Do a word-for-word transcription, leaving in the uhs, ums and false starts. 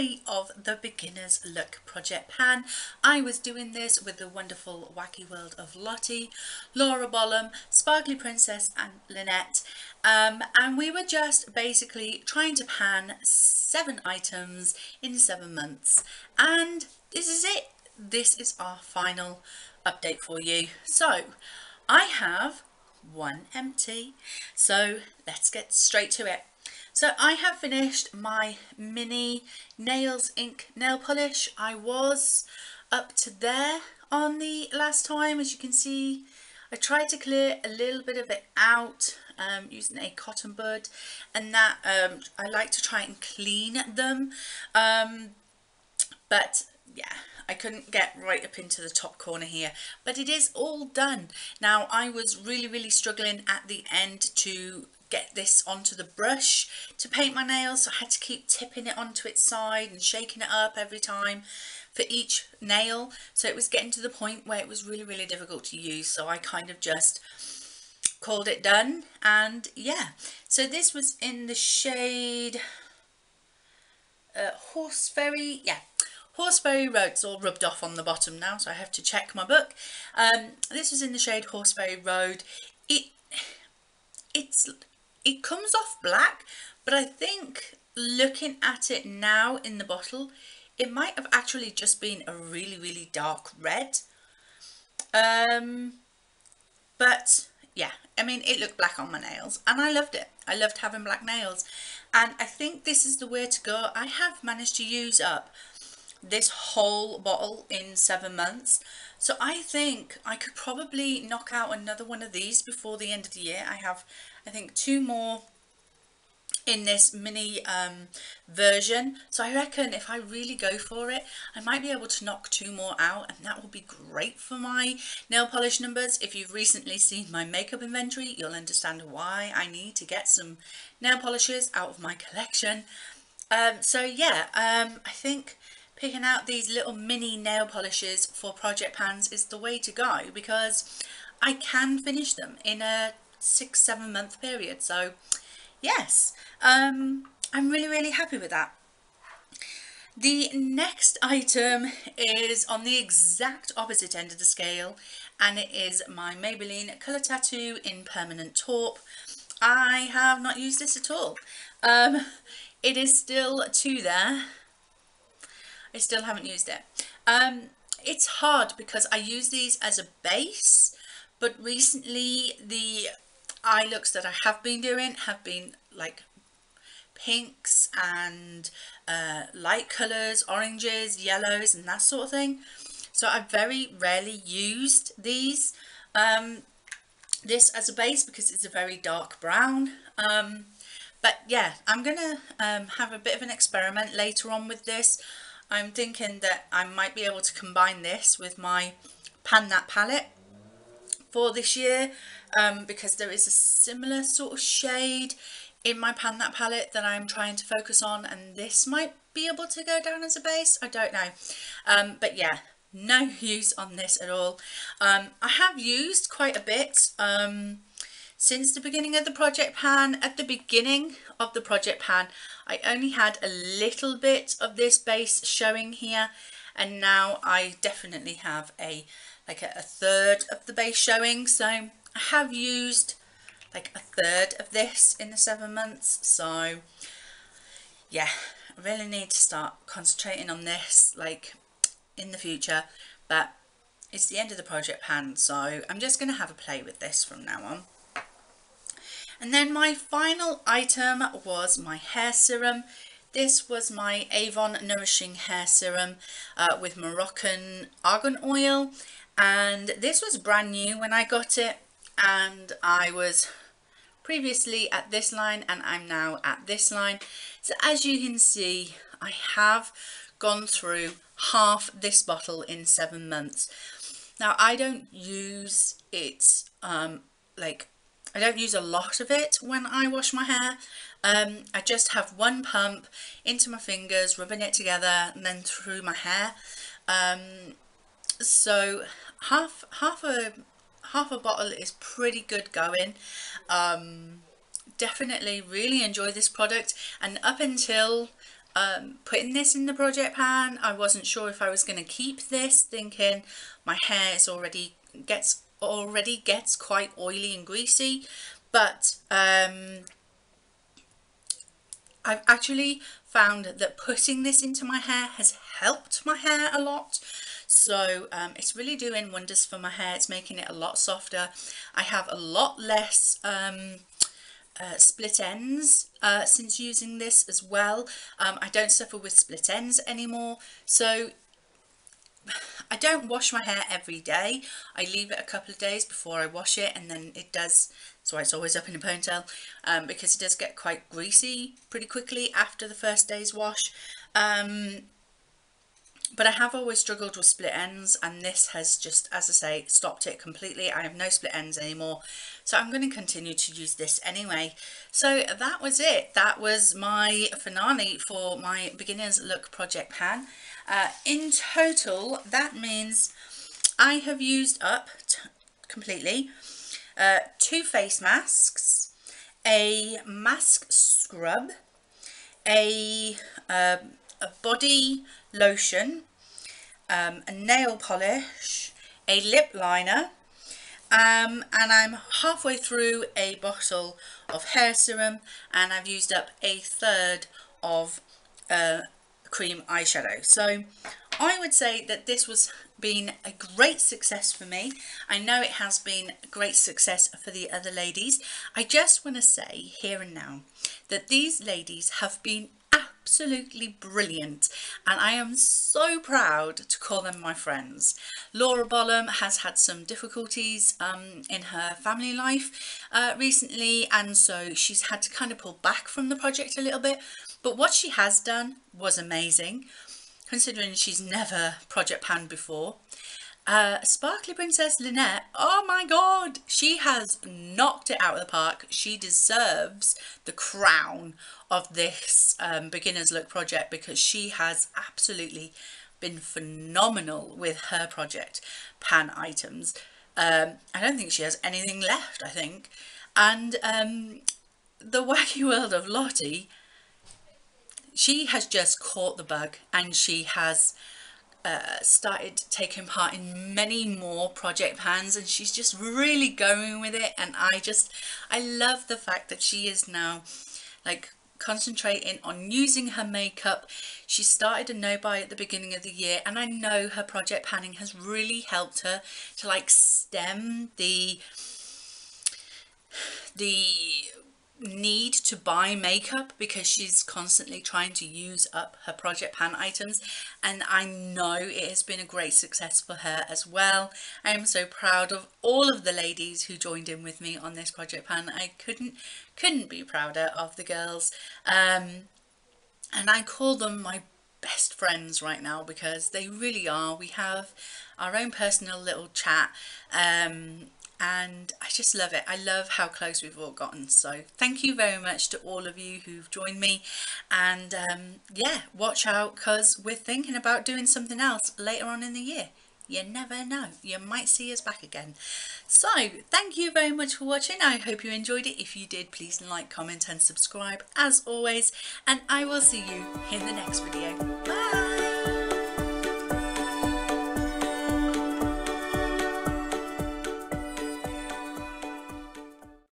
finale of the Beginner's Look project pan. I was doing this with the wonderful Wacky World of Lottie, Laura Bollum, Sparkly Princess and Lynette, um, and we were just basically trying to pan seven items in seven months, and this is it. This is our final update for you. So I have one empty, so let's get straight to it. So I have finished my mini Nails Ink nail polish. I was up to there on the last time. As you can see, I tried to clear a little bit of it out um, using a cotton bud, and that um, I like to try and clean them, um, but yeah, I couldn't get right up into the top corner here, but it is all done. Now I was really really struggling at the end to get this onto the brush to paint my nails, so I had to keep tipping it onto its side and shaking it up every time for each nail, so it was getting to the point where it was really really difficult to use, so I kind of just called it done. And yeah, so this was in the shade uh, Horseferry, yeah, Horseferry Road. It's all rubbed off on the bottom now, so I have to check my book. Um, this was in the shade Horseferry Road. It it's it comes off black, but I think looking at it now in the bottle, it might have actually just been a really really dark red. Um, but yeah, I mean, it looked black on my nails and I loved it. I loved having black nails, and I think this is the way to go. I have managed to use up this whole bottle in seven months, so I think I could probably knock out another one of these before the end of the year. I have, I think, two more in this mini um, version, so I reckon if I really go for it, I might be able to knock two more out, and that will be great for my nail polish numbers. If you've recently seen my makeup inventory, you'll understand why I need to get some nail polishes out of my collection. Um, so yeah, um, I think picking out these little mini nail polishes for project pans is the way to go, because I can finish them in a six seven month period. So yes, um, I'm really really happy with that. The next item is on the exact opposite end of the scale, and it is my Maybelline Colour Tattoo in Permanent Taupe. I have not used this at all. Um, it is still two there. I still haven't used it. Um, it's hard because I use these as a base, but recently the eye looks that I have been doing have been like pinks and uh, light colours, oranges, yellows and that sort of thing. So I've very rarely used these, um, this as a base because it's a very dark brown. Um, but yeah, I'm gonna um, have a bit of an experiment later on with this. I'm thinking that I might be able to combine this with my Pan That palette for this year, um, because there is a similar sort of shade in my Pan That palette that I'm trying to focus on, and this might be able to go down as a base. I don't know, um, but yeah, no use on this at all. Um, I have used quite a bit um, since the beginning of the project pan. At the beginning of the project pan, I only had a little bit of this base showing here, and now I definitely have a like a, a third of the base showing. So I have used like a third of this in the seven months. So yeah, I really need to start concentrating on this like in the future, but it's the end of the project pan, so I'm just going to have a play with this from now on. And then my final item was my hair serum. This was my Avon Nourishing Hair Serum uh, with Moroccan argan oil, and this was brand new when I got it, and I was previously at this line and I'm now at this line. So as you can see, I have gone through half this bottle in seven months. Now I don't use it um, like I don't use a lot of it when I wash my hair. Um, I just have one pump into my fingers, rubbing it together and then through my hair. Um, so half half a half a bottle is pretty good going. Um, definitely really enjoy this product, and up until um, putting this in the project pan, I wasn't sure if I was going to keep this, thinking my hair is already gets already gets quite oily and greasy, but um, I've actually found that putting this into my hair has helped my hair a lot. So um, it's really doing wonders for my hair. It's making it a lot softer. I have a lot less um, uh, split ends uh, since using this as well. Um, I don't suffer with split ends anymore. So I don't wash my hair every day. I leave it a couple of days before I wash it, and then it does, so it's always up in a ponytail, um, because it does get quite greasy pretty quickly after the first day's wash. Um, but I have always struggled with split ends, and this has just, as I say, stopped it completely. I have no split ends anymore, so I'm going to continue to use this anyway. So that was it. That was my finale for my beginner's look project pan. Uh, in total, that means I have used up t completely uh, two face masks, a mask scrub, a, uh, a body lotion, um, a nail polish, a lip liner, um, and I'm halfway through a bottle of hair serum, and I've used up a third of uh, cream eyeshadow. So I would say that this was been a great success for me. I know it has been a great success for the other ladies. I just want to say here and now that these ladies have been absolutely brilliant, and I am so proud to call them my friends. Laura Bolam has had some difficulties um, in her family life uh, recently, and so she's had to kind of pull back from the project a little bit, but what she has done was amazing, considering she's never project panned before. Uh, Sparkly Princess Lynette, oh my god, she has knocked it out of the park. She deserves the crown of this um, beginner's look project, because she has absolutely been phenomenal with her project pan items. Um, I don't think she has anything left, I think. And um, the Wacky World of Lottie, she has just caught the bug, and she has Uh, started taking part in many more project pans, and she's just really going with it. And I just I love the fact that she is now like concentrating on using her makeup. She started a no buy at the beginning of the year, and I know her project panning has really helped her to like stem the the need to buy makeup, because she's constantly trying to use up her project pan items, and I know it has been a great success for her as well. I am so proud of all of the ladies who joined in with me on this project pan. I couldn't couldn't be prouder of the girls, um, and I call them my best friends right now, because they really are. We have our own personal little chat, um, and I just love it. I love how close we've all gotten. So thank you very much to all of you who've joined me, and um, yeah, watch out, because we're thinking about doing something else later on in the year. You never know, you might see us back again. So thank you very much for watching. I hope you enjoyed it. If you did, please like, comment and subscribe as always, and I will see you in the next video. Bye.